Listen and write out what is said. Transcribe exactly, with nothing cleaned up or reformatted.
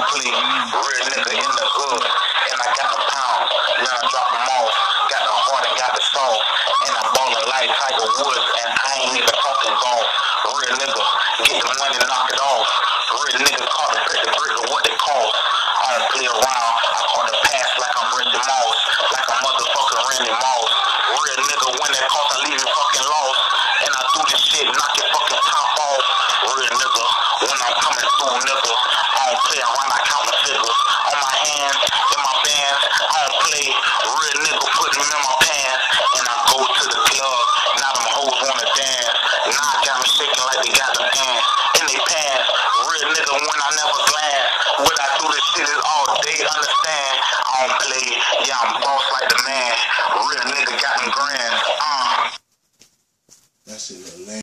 play. Real nigga in the hood, and I got the pound. Now I drop them off. Got the heart and got the soul. And I ballin' like Tiger Woods, and I ain't even talking golf. Real nigga, get the money, knock it off. Real nigga caught the brick, the brick of what they cost. I don't play around. I caught the pass like I'm Reggie Moss, like a motherfucking Randy Moss. Real nigga, when that cost, I leave you fucking lost. And I do this shit, knock your fucking top off. Real nigga, when I'm coming through, nigga, I don't play around, I count the figures. On my hands, in my bands, I don't play. Real nigga, put them in my pants. And I go to the club, now them hoes wanna dance. Now I got me shaking like they got them hands in they pants. Real nigga, when I never glance. What I do this shit is all day, understand? I don't play, yeah, I'm boss like the man. Real nigga got them grands. Uh. That shit look lame.